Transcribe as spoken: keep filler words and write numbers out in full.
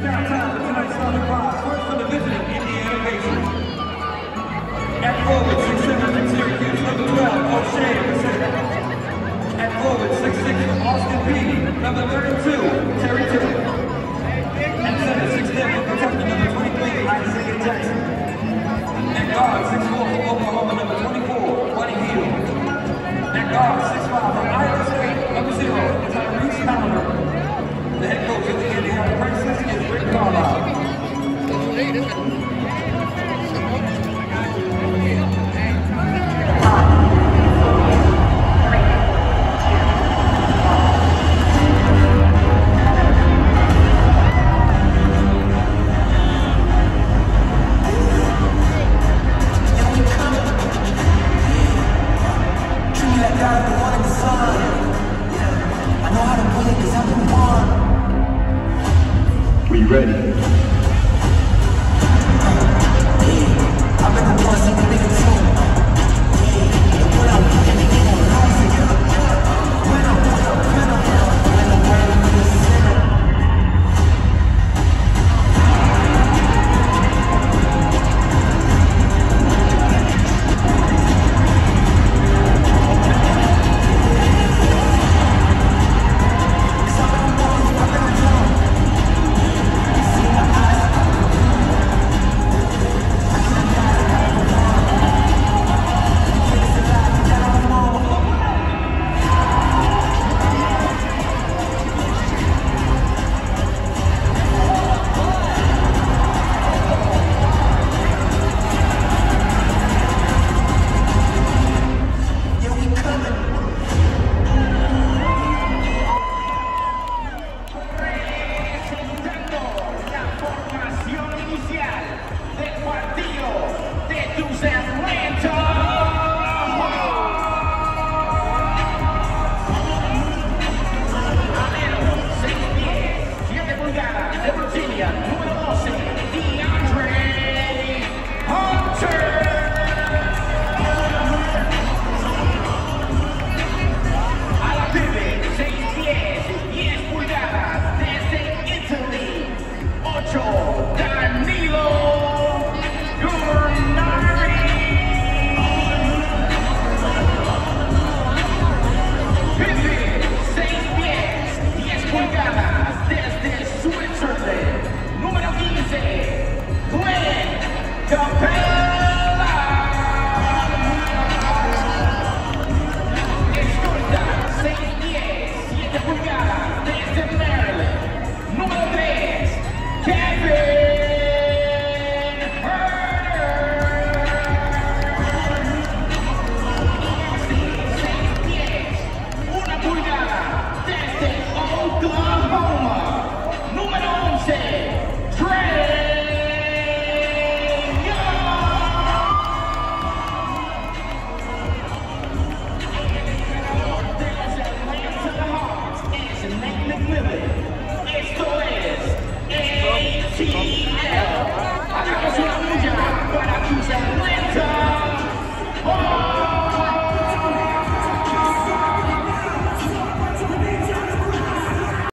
now time for tonight's starting five. First for the visiting Indiana Pacers. At forward, six seven from Syracuse, number twelve, O'Shea. At forward, six six from Austin Peay, number thirty-two, Terry Tillman. At center, six ten from Kentucky, number twenty-three, Isaiah Jackson. At guard, six four from Oklahoma, number twenty-four, Buddy Hield. At guard, six five from Iowa State, number zero, Tyrese Halliburton. The head coach of the Indiana Pacers is Rick Carlisle. We ready?